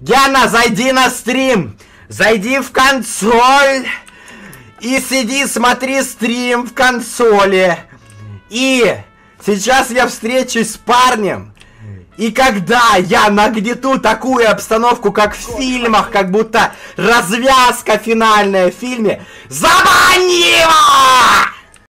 Яна, зайди на стрим! Зайди в консоль! И сиди, смотри стрим в консоли! И сейчас я встречусь с парнем, и когда я нагнету такую обстановку, как в фильмах, как будто развязка финальная в фильме, забани его!